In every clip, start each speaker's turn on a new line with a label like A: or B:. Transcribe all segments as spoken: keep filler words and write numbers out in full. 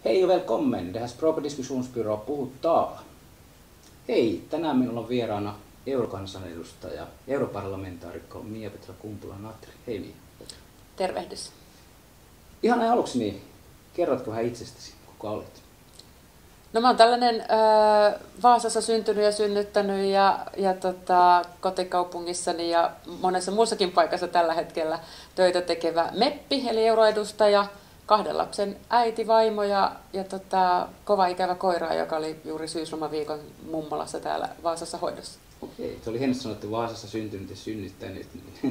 A: Hej och välkommen! Det här Språkdiskussionsbyrå puhuttaa. Hei, tänään minulla on vieraana eurokansanedustaja, europarlamentaarikko Miapetra Kumpula-Natri. Hei Mia.
B: Tervehdys.
A: Ihan näin aluksi, niin kerrotko vähän itsestäsi, kuka olet?
B: No mä oon tällainen ö, Vaasassa syntynyt ja synnyttänyt ja, ja tota, kotikaupungissani ja monessa muussakin paikassa tällä hetkellä töitä tekevä meppi, eli euroedustaja, kahden lapsen äiti, vaimo ja, ja tota, kova ikävä koira, joka oli juuri syyslomaviikon mummolassa täällä Vaasassa hoidossa.
A: Okei, se oli hienosti sanottu Vaasassa syntynyt ja synnyttänyt.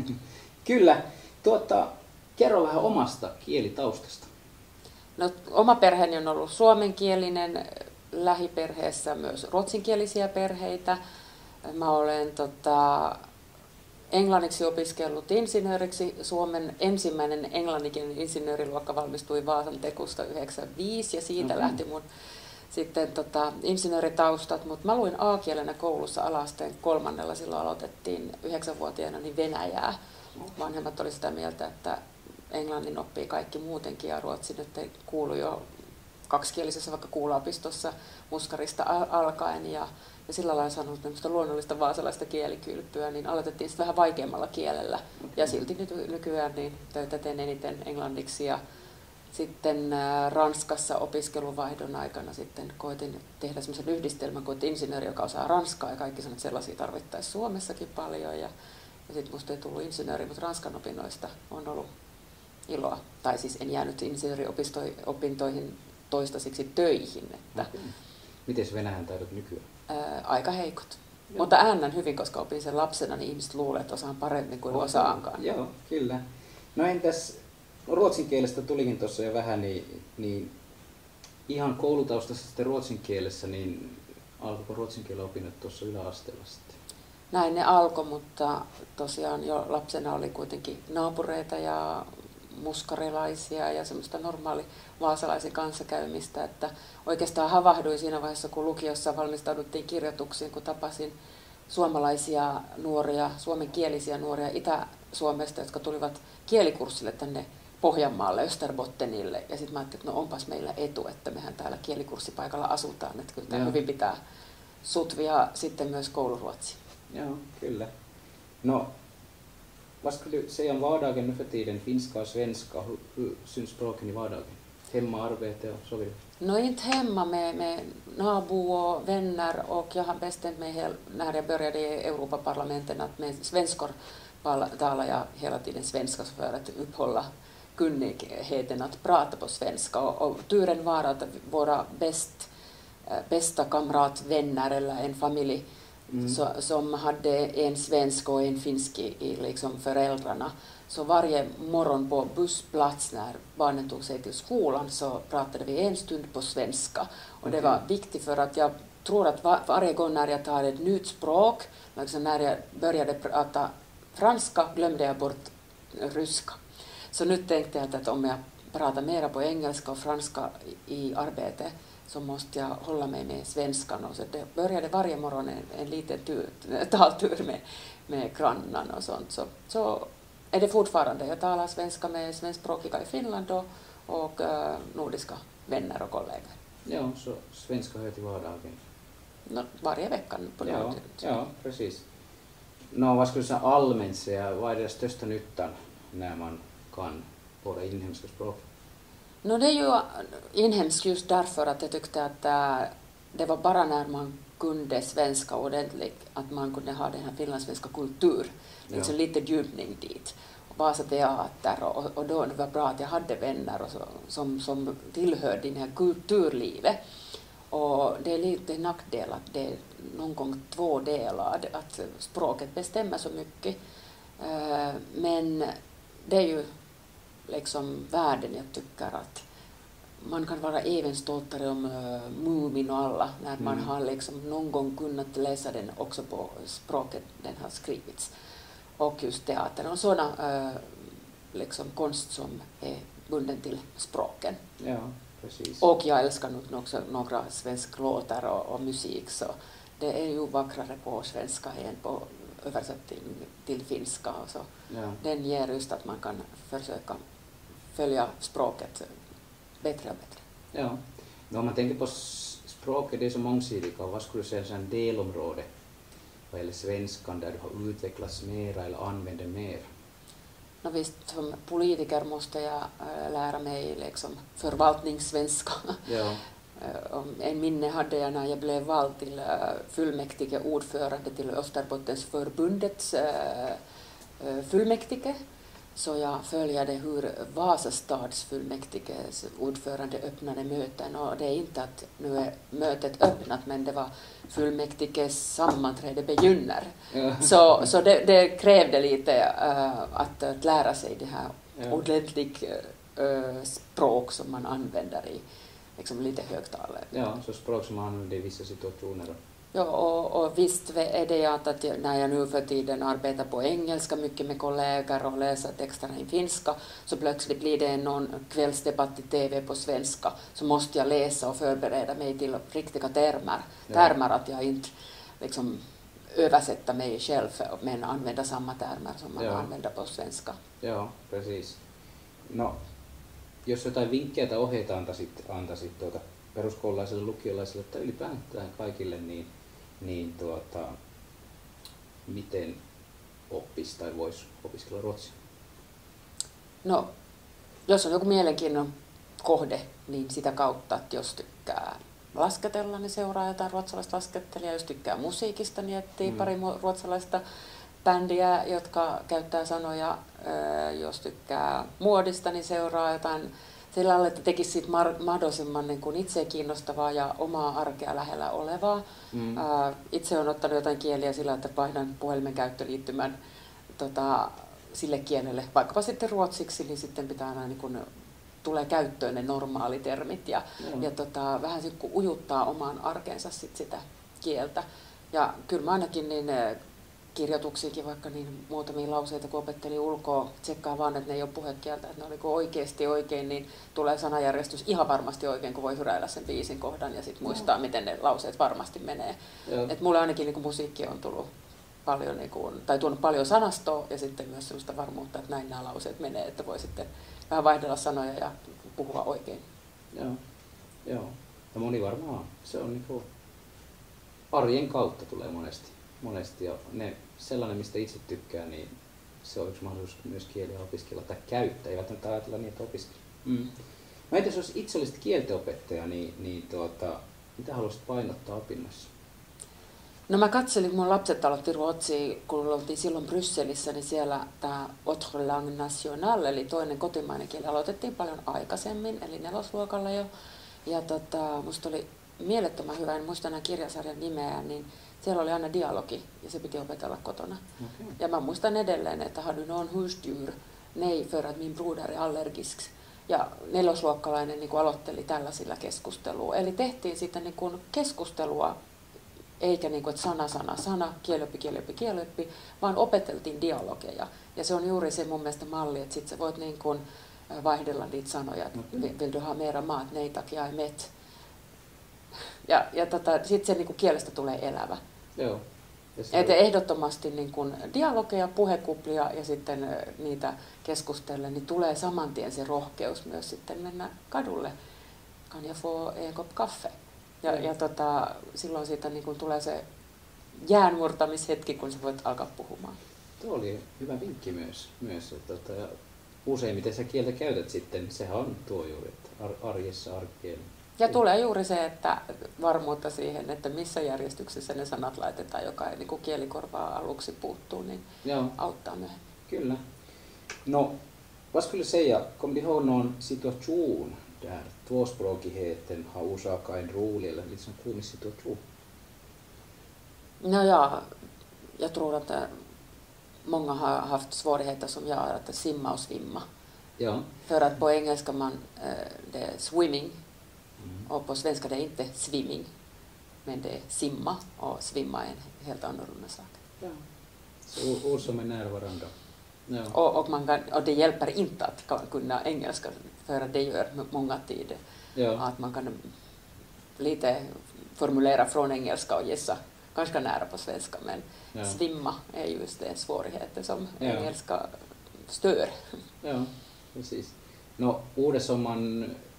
A: Kyllä, tuota, kerro vähän omasta kielitaustasta.
B: No, oma perheeni on ollut suomenkielinen, lähiperheessä myös ruotsinkielisiä perheitä. Mä olen tota, englanniksi opiskellut insinööriksi. Suomen ensimmäinen englanninkielinen insinööriluokka valmistui Vaasan Tekusta yhdeksänkymmentäviisi ja siitä mm-hmm. lähti mun sitten tota, insinööritaustat. Mutta mä luin A-kielenä koulussa ala-asteen kolmannella, silloin aloitettiin yhdeksänvuotiaana niin Venäjää. Vanhemmat oli sitä mieltä, että englannin oppii kaikki muutenkin ja ruotsi nyt kuulu jo kaksikielisessä vaikka kuulaopistossa muskarista alkaen ja, ja sillä lailla saanut luonnollista vaasalaista kielikylpyä, niin aloitettiin sitten vähän vaikeammalla kielellä ja silti nyt nykyään niin töitä teen eniten englanniksi ja sitten ä, Ranskassa opiskeluvaihdon aikana sitten koitin tehdä semmoisen yhdistelmän, kun insinööri, joka osaa ranskaa ja kaikki sanat, että sellaisia tarvittaisiin Suomessakin paljon ja, ja sitten musta ei tullut insinööri, mutta Ranskan opinnoista on ollut iloa. Tai siis en jäänyt insinööriopintoihin toistaiseksi töihin. Että
A: okay. Miten venäjän taidot nykyään?
B: Ää, aika heikot. Joo. Mutta äännän hyvin, koska opin sen lapsena, niin ihmiset luulee, että osaan paremmin kuin okay. osaankaan.
A: Joo, kyllä. No entäs, ruotsin kielestä tulikin tuossa jo vähän, niin, niin ihan koulutaustassa sitten ruotsin kielessä, niin alkoiko ruotsin kielen opinnot tuossa yläasteella sitten?
B: Näin ne alkoi, mutta tosiaan jo lapsena oli kuitenkin naapureita ja muskarilaisia ja semmoista normaali vaasalaisen kanssakäymistä, että oikeastaan havahduin siinä vaiheessa, kun lukiossa valmistauduttiin kirjoituksiin, kun tapasin suomalaisia nuoria, suomenkielisiä nuoria Itä-Suomesta, jotka tulivat kielikurssille tänne Pohjanmaalle, Österbottenille, ja sitten mä ajattelin, että no onpas meillä etu, että mehän täällä kielikurssipaikalla asutaan, että kyllä tämä hyvin pitää sutvia sitten myös kouluruotsi.
A: Joo, kyllä. No, vad skulle du säga om vardagen nu för tiden, finska och svenska? Hur, hur syns språken i vardagen? Hemma, arbete och så vidare?
B: No inte hemma med, med nabo och vänner och jag har bestämt mig hel, när jag började i Europaparlamenten att med svenskor talar jag hela tiden svenska för att uppehålla kunnigheten att prata på svenska. Och, och turen var att våra bäst, bästa kamratvänner eller en familj Mm. Så, som hade en svensk och en finsk i liksom föräldrarna. Så varje morgon på bussplats när barnen tog sig till skolan så pratade vi en stund på svenska. Och okay. Det var viktigt för att jag tror att var, varje gång när jag tar ett nytt språk, liksom när jag började prata franska glömde jag bort ryska. Så nu tänkte jag att om jag pratar mera på engelska och franska i arbetet så måste jag hålla mig med svenskan. Och så det började varje morgon en, en liten tur, taltur med, med grannan och sånt. Så, så är det fortfarande. Jag talar svenska med svenskspråkiga i Finland och, och uh, nordiska vänner och kollegor.
A: Ja, så svenska hör till vardagen?
B: No, varje vecka på
A: ja, ja, precis. No, vad skulle du säga allmänt säga, vad är det största nyttan när man kan våra inhemska språk?
B: No, det är ju inhemskt just därför att jag tyckte att äh, det var bara när man kunde svenska ordentligt att man kunde ha den här finlandssvenska kultur, liksom ja. Lite djupning dit. Vasa teater och, och då det var bra att jag hade vänner och så, som, som tillhörde den här kulturlivet. Och det är lite nackdel att det är någon gång tvådelad, att språket bestämmer så mycket. Äh, men det är ju liksom världen jag tycker att man kan vara även stoltare om uh, Mumin och alla när mm. man har liksom någon gång kunnat läsa den också på språket den har skrivits. Och just teatern och sådana uh, liksom konst som är bunden till språken.
A: Ja, precis.
B: Och jag älskar nog också några svenska låtar och, och musik så det är ju vackrare på svenska än på översatt till, till finska och så. Ja. Den ger just att man kan försöka följa språket bättre och bättre.
A: Ja. No, om man tänker på språket, det är så mångsidigt. Vad skulle du säga en delområde vad gäller svenskan där du har utvecklats mera eller använder mer?
B: No visst, som politiker måste jag äh, lära mig liksom förvaltningssvenska.
A: Ja.
B: En minne hade jag när jag blev vald till äh, fullmäktige ordförande till Österbottensförbundets äh, fullmäktige. Så jag följde hur Vasastads fullmäktiges ordförande öppnade möten, och det är inte att nu är mötet öppnat, men det var fullmäktiges sammanträde begynner. Ja. Så, så det, det krävde lite uh, att, att lära sig det här ja. ordentligt uh, språk som man använder i liksom lite högtalet.
A: Ja, så språk som man använder i vissa situationer.
B: Ja, och, och visst är det att, att jag, när jag nu för tiden arbetar på engelska mycket med kollegor och läser texterna i finska, så plötsligt blir det någon kvällsdebatt i tv på svenska, så måste jag läsa och förbereda mig till riktiga termer. Ja. Termer att jag inte liksom översätter mig själv men använder samma termer som man ja. använder på svenska.
A: Ja, precis. No, jos jotain vinkkejä tai ohjeita antaisit, antaisit tuota peruskoululaisille, lukiolaisille tai ylipäätään kaikille, niin, niin tuota, miten oppisi tai voisi opiskella ruotsia?
B: No, jos on joku mielenkiinnon kohde, niin sitä kautta, että jos tykkää lasketella, niin seuraa jotain ruotsalaista laskettelijaa. Jos tykkää musiikista, niin etsii mm. pari ruotsalaista bändiä, jotka käyttää sanoja. Jos tykkää muodista, niin seuraa jotain sillä lailla, että tekisi siitä mahdollisimman niin kuin itse kiinnostavaa ja omaa arkea lähellä olevaa. Mm. Ää, itse olen ottanut jotain kieliä sillä, että vaihdan puhelimen käyttöliittymän tota, sille kielelle, vaikkapa sitten ruotsiksi, niin sitten pitää aina niin kuin, tulee käyttöön ne normaalitermit ja, mm. ja tota, vähän sit, kun ujuttaa omaan arkeensa sit sitä kieltä. Ja kyllä mä ainakin niin kirjoituksiinkin vaikka niin muutamia lauseita, kun opettelin ulkoa, tsekkaa vaan, että ne ei ole puhekieltä, että ne oli oikeasti oikein, niin tulee sanajärjestys ihan varmasti oikein, kun voi hyräillä sen biisin kohdan ja sitten muistaa, miten ne lauseet varmasti menee. Että mulle ainakin niin kuin musiikki on tullut paljon, niin kuin, tai tuonut paljon sanastoa ja sitten myös sellaista varmuutta, että näin nämä lauseet menee, että voi sitten vähän vaihdella sanoja ja puhua oikein.
A: Joo, joo. Ja moni varmaan se on niin kuin arjen kautta tulee monesti. monesti ja ne, sellainen, mistä itse tykkää, niin se on yksi mahdollisuus myös kieliä opiskella tai käyttää, ei välttämättä ajatella niin, että opiskella. Mm. Mä entäs jos itse olisit kieltenopettaja, niin, niin tuota, mitä haluaisit painottaa opinnoissa?
B: No mä katselin, kun mun lapset aloitti ruotsia, kun oltiin silloin Brysselissä, niin siellä tämä Autre langue nationale, eli toinen kotimainen kieli, aloitettiin paljon aikaisemmin, eli nelosluokalla jo. Ja tota, musta oli mielettömän hyvä, en muista enää kirjasarjan nimeä, niin siellä oli aina dialogi ja se piti opetella kotona. Okay. Ja mä muistan edelleen, että har du någon husdjur? Nej, för att min broder är allergisk. Ja nelosluokkalainen niin kuin aloitteli tällaisilla keskustelua. Eli tehtiin sitten niin kuin keskustelua, eikä niin kuin, että sana, sana, sana, kielioppi, kielioppi, kielioppi, vaan opeteltiin dialogeja. Ja se on juuri se mun mielestä malli, että sit sä voit niin kuin vaihdella niitä sanoja. Okay. Vill du ha mera mat? Nej tack, jag är mätt. Ja, ja tota, sitten se niin kuin kielestä tulee elävä.
A: Joo.
B: Et ehdottomasti niin kun dialogeja, puhekuplia ja sitten niitä keskustellen, niin tulee saman tien se rohkeus myös sitten mennä kadulle. Kan jag få en kopp kaffe? Ja, ja tota, silloin siitä niin kun tulee se jäänmurtamishetki, kun sä voit alkaa puhumaan.
A: Tuo oli hyvä vinkki myös. myös että, että, ja useimmiten sä kieltä käytät sitten, sehän on tuo juuri, että arjessa, arkikieli.
B: Ja tulee juuri se, että varmuutta siihen, että missä järjestyksessä ne sanat laitetaan, joka ei niin kuin kielikorvaa aluksi puuttuu, niin Joo. auttaa myöhemmin.
A: Kyllä. No, vad skulle du säga, kommer du ihåg någon situation där tvåspråkigheten har orsakat en rolig eller liksom komisk situation?
B: No ja, jag tror att många har haft svårigheter som gör att simma och svimma.
A: Ja.
B: För att på engelska man, det är swimming. Och på svenska det är inte swimming, men det är simma, och svimma är en helt annorlunda sak.
A: Ja. Så ord som är nära varandra. Ja.
B: Och, och, man kan, och det hjälper inte att kunna engelska, för att det gör många tider. Ja. Att man kan lite formulera från engelska och gissa ganska nära på svenska, men ja. svimma är just det svårigheter som ja. engelska stör.
A: Ja, precis. No, ordet som man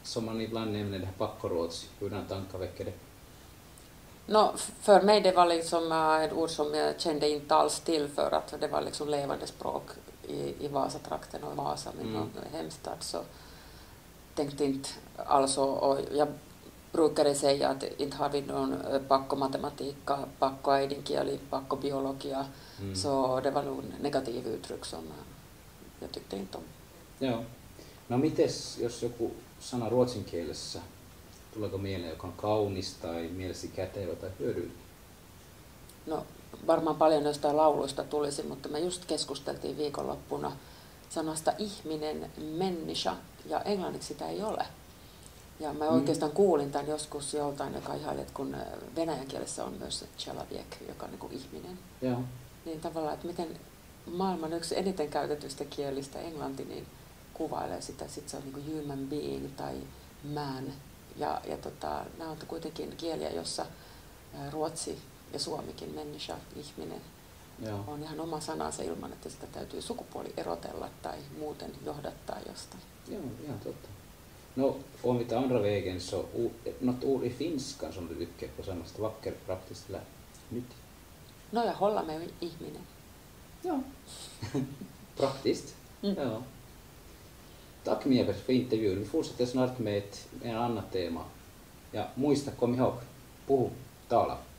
A: som man ibland nämner det här packoråds, hurdan tankar väcker det?
B: No, för mig det var liksom ett ord som jag kände inte alls till för att det var liksom levande språk i, i Vasatrakten och Vasa, min mm. hemstad, så tänkte inte alls, och jag brukade säga att inte har vi någon pakkomatematiikka, pakkoäidinkieli, pakkobiologia, mm. så det var nog negativ uttryck som jag tyckte inte om.
A: Joo. No mites, jos joku sana ruotsinkielessä, tuleeko mieleen, joka on kaunis tai mielesi kätevä tai hyödyllinen?
B: No varmaan paljon jostain lauluista tulisi, mutta me just keskusteltiin viikonloppuna sanasta ihminen, människa, ja englanniksi sitä ei ole. Ja mä oikeastaan kuulin tämän joskus joltain, joka ihaili, että kun venäjän kielessä on myös человек, joka on niin kuin ihminen.
A: Joo.
B: Niin tavallaan, että miten maailman yksi eniten käytetystä kielistä, englanti, niin kuvailee sitä, sitten se on niin kuin human being tai man. Ja, ja tota, nämä on kuitenkin kieliä, jossa ruotsi ja suomikin, människa, ihminen,
A: Joo.
B: on ihan oma sanansa ilman, että sitä täytyy sukupuoli erotella tai muuten johdattaa jostain.
A: Joo, ihan totta. No, om vi tar andra vägen så, något ord i finskan som du tycker på samasta vacker, praktiskt eller nyttigt?
B: No ja hålla med ihminen.
A: Joo. Praktiskt.
B: Mm.
A: Ja. Tack Mia för intervjun. Vi fortsätter snart med ett, med ett annat tema. Ja muista, kom ihåg, puhu, tala.